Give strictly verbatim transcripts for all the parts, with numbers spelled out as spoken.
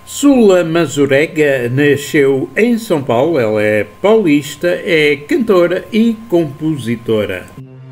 Sula Mazurega nasceu em São Paulo, ela é paulista, é cantora e compositora.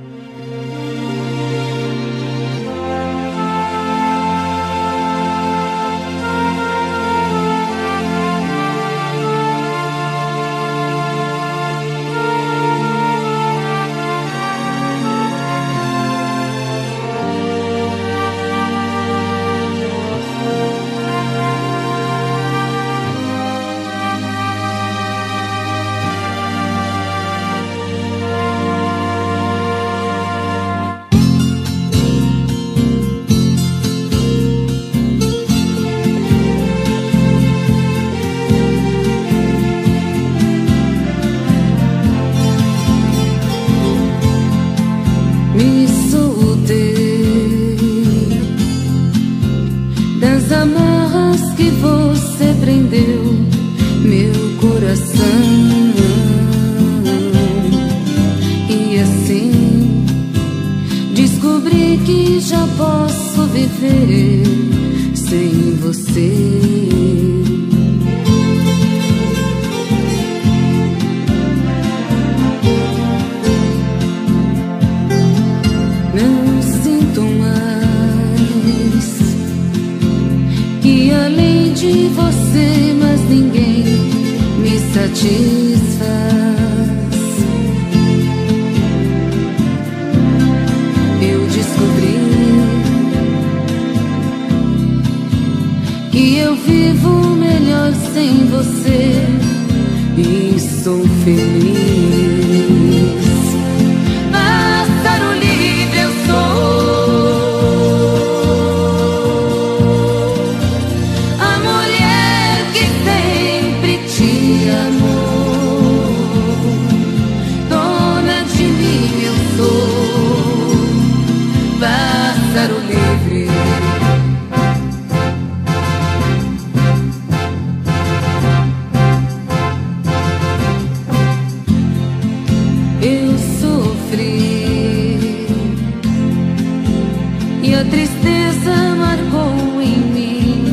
Me soltei das amarras que você prendeu meu coração, e assim descobri que já posso viver sem você. Não sinto mais que além de você mais ninguém me satisfaz. Eu descobri que eu vivo melhor sem você e sou feliz. Eu sofri e a tristeza marcou em mim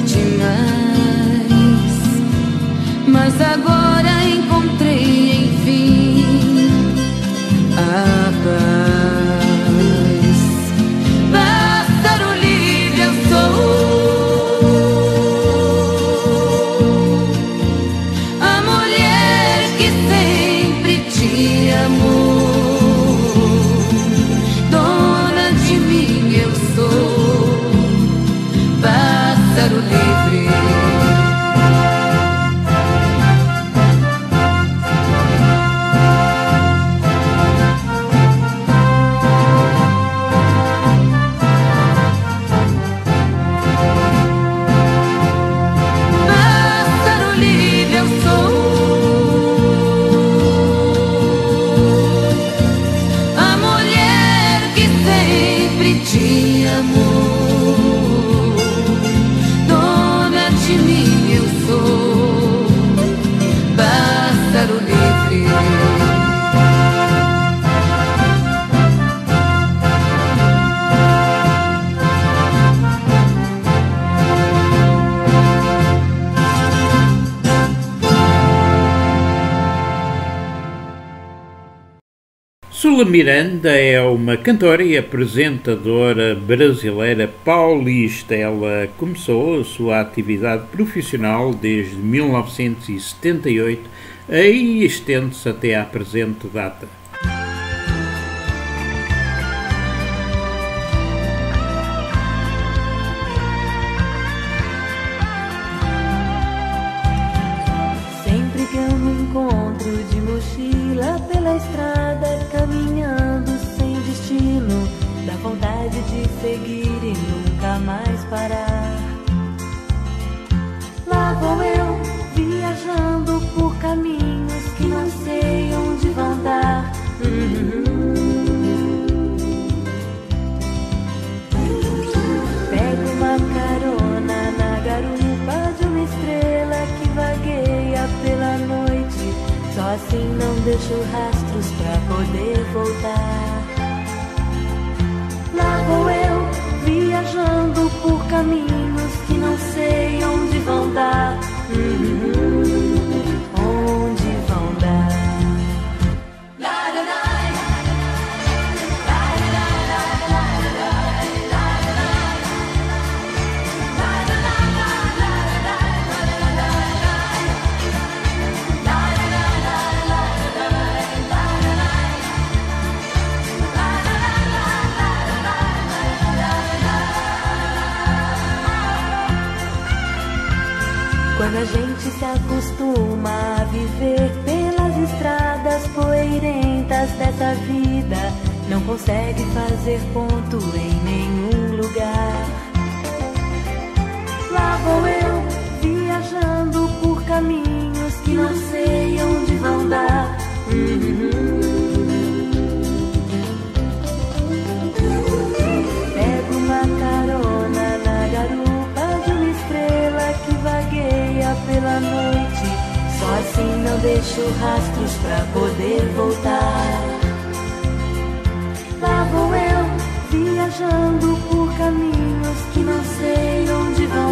demais, mas agora encontrei enfim a paz. Pássaro livre eu sou, a mulher que sempre te amou. Dona de mim eu sou, pássaro livre. Pássaro livre eu sou, a mulher que sempre te amou. Dona de mim eu sou, pássaro livre. Sula Miranda é uma cantora e apresentadora brasileira paulista. Ela começou a sua atividade profissional desde mil novecentos e setenta e oito e estende-se até à presente data. Sempre que eu me encontro de mochila pela estrada, caminhando sem destino, dá vontade de seguir e nunca mais parar. Lá vou eu, viajando por caminhos que não sei onde vão dar. Pego uma carona na garupa de uma estrela que vagueia pela noite, só assim não deixo rastros pra poder voltar. Lá vou eu, viajando por caminhos que não sei onde vão dar. Quando a gente se acostuma a viver pelas estradas poeirentas dessa vida, não consegue fazer ponto em nenhum lugar. Lá vou eu, viajando por caminhos que não sei onde vão dar. Uhum. Pego uma carona na garupa de uma estrela que vagueia pela noite. Só assim não deixo rastros pra poder voltar. Lá vou eu, viajando por caminhos que não sei onde vão